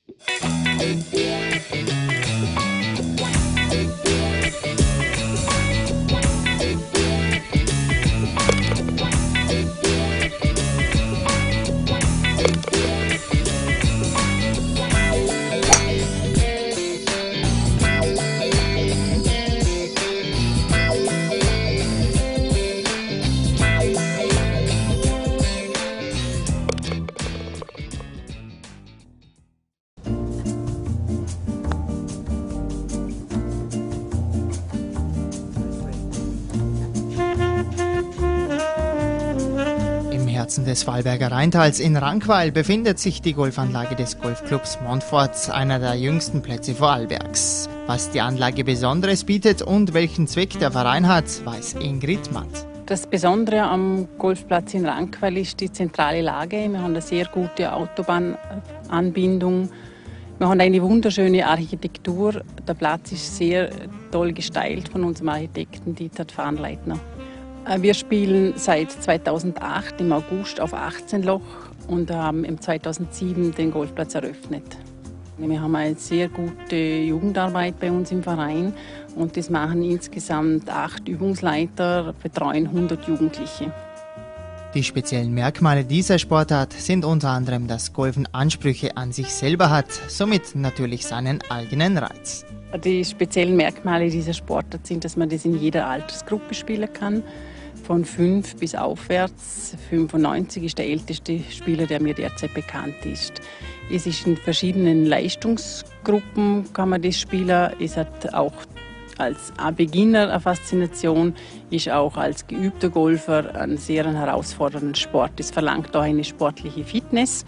Im Herzen des Vorarlberger Rheintals in Rankweil befindet sich die Golfanlage des Golfclubs Montfort, einer der jüngsten Plätze Vorarlbergs. Was die Anlage Besonderes bietet und welchen Zweck der Verein hat, weiß Ingrid Matt. Das Besondere am Golfplatz in Rankweil ist die zentrale Lage. Wir haben eine sehr gute Autobahnanbindung. Wir haben eine wunderschöne Architektur. Der Platz ist sehr toll gestylt von unserem Architekten Dieter Fahnleitner. Wir spielen seit 2008 im August auf 18 Loch und haben im 2007 den Golfplatz eröffnet. Wir haben eine sehr gute Jugendarbeit bei uns im Verein und das machen insgesamt 8 Übungsleiter, betreuen 100 Jugendliche. Die speziellen Merkmale dieser Sportart sind unter anderem, dass Golfen Ansprüche an sich selber hat, somit natürlich seinen eigenen Reiz. Die speziellen Merkmale dieser Sportart sind, dass man das in jeder Altersgruppe spielen kann. Von 5 bis aufwärts. 95 ist der älteste Spieler, der mir derzeit bekannt ist. Es ist in verschiedenen Leistungsgruppen kann man das spielen. Es hat auch als Beginner eine Faszination, ist auch als geübter Golfer ein sehr herausfordernder Sport. Es verlangt auch eine sportliche Fitness,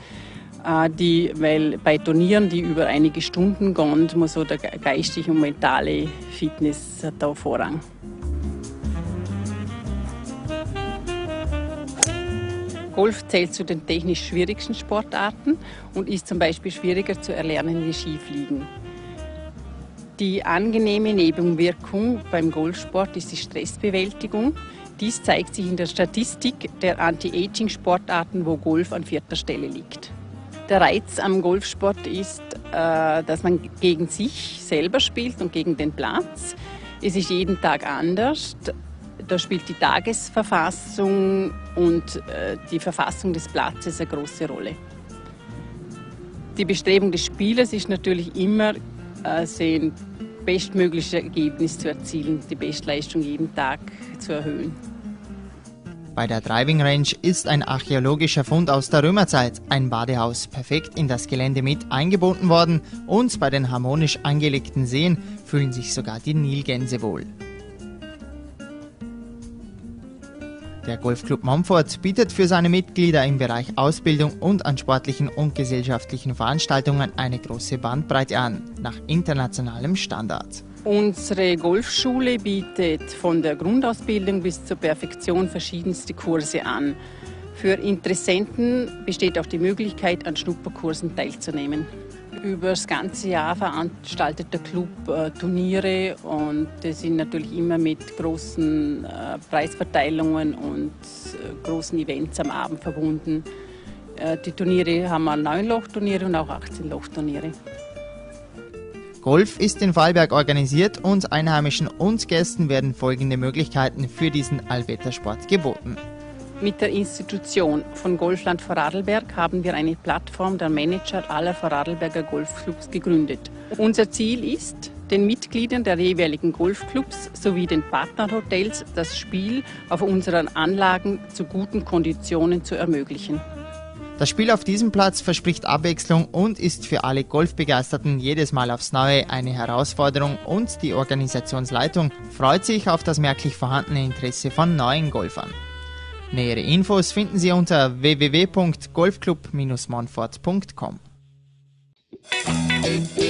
weil bei Turnieren, die über einige Stunden gehen, muss so der geistige und mentale Fitness hat da Vorrang. Golf zählt zu den technisch schwierigsten Sportarten und ist zum Beispiel schwieriger zu erlernen wie Skifliegen. Die angenehme Nebenwirkung beim Golfsport ist die Stressbewältigung. Dies zeigt sich in der Statistik der Anti-Aging-Sportarten, wo Golf an 4. Stelle liegt. Der Reiz am Golfsport ist, dass man gegen sich selber spielt und gegen den Platz. Es ist jeden Tag anders. Da spielt die Tagesverfassung und die Verfassung des Platzes eine große Rolle. Die Bestrebung des Spielers ist natürlich immer, sein bestmögliches Ergebnis zu erzielen, die Bestleistung jeden Tag zu erhöhen. Bei der Driving Range ist ein archäologischer Fund aus der Römerzeit, ein Badehaus, perfekt in das Gelände mit eingebunden worden und bei den harmonisch angelegten Seen fühlen sich sogar die Nilgänse wohl. Der Golfclub Montfort bietet für seine Mitglieder im Bereich Ausbildung und an sportlichen und gesellschaftlichen Veranstaltungen eine große Bandbreite an, nach internationalem Standard. Unsere Golfschule bietet von der Grundausbildung bis zur Perfektion verschiedenste Kurse an. Für Interessenten besteht auch die Möglichkeit, an Schnupperkursen teilzunehmen. Über das ganze Jahr veranstaltet der Club Turniere und das sind natürlich immer mit großen Preisverteilungen und großen Events am Abend verbunden. Die Turniere haben wir 9-Loch-Turniere und auch 18-Loch-Turniere. Golf ist in Vorarlberg organisiert und Einheimischen und Gästen werden folgende Möglichkeiten für diesen Allwettersport geboten. Mit der Institution von Golfland Vorarlberg haben wir eine Plattform der Manager aller Vorarlberger Golfclubs gegründet. Unser Ziel ist, den Mitgliedern der jeweiligen Golfclubs sowie den Partnerhotels das Spiel auf unseren Anlagen zu guten Konditionen zu ermöglichen. Das Spiel auf diesem Platz verspricht Abwechslung und ist für alle Golfbegeisterten jedes Mal aufs Neue eine Herausforderung und die Organisationsleitung freut sich auf das merklich vorhandene Interesse von neuen Golfern. Nähere Infos finden Sie unter www.golfclub-montfort.com.